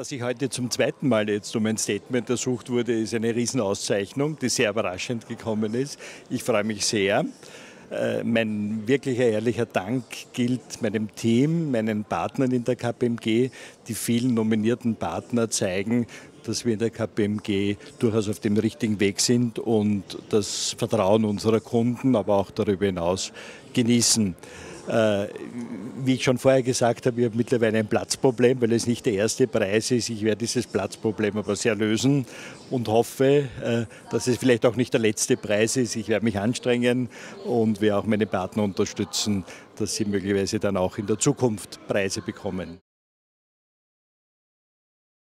Dass ich heute zum zweiten Mal jetzt um ein Statement ersucht wurde, ist eine Riesenauszeichnung, die sehr überraschend gekommen ist. Ich freue mich sehr. Mein wirklicher ehrlicher Dank gilt meinem Team, meinen Partnern in der KPMG. Die vielen nominierten Partner zeigen, dass wir in der KPMG durchaus auf dem richtigen Weg sind und das Vertrauen unserer Kunden, aber auch darüber hinaus genießen. Wie ich schon vorher gesagt habe, ich habe mittlerweile ein Platzproblem, weil es nicht der erste Preis ist. Ich werde dieses Platzproblem aber sehr lösen und hoffe, dass es vielleicht auch nicht der letzte Preis ist. Ich werde mich anstrengen und werde auch meine Partner unterstützen, dass sie möglicherweise dann auch in der Zukunft Preise bekommen.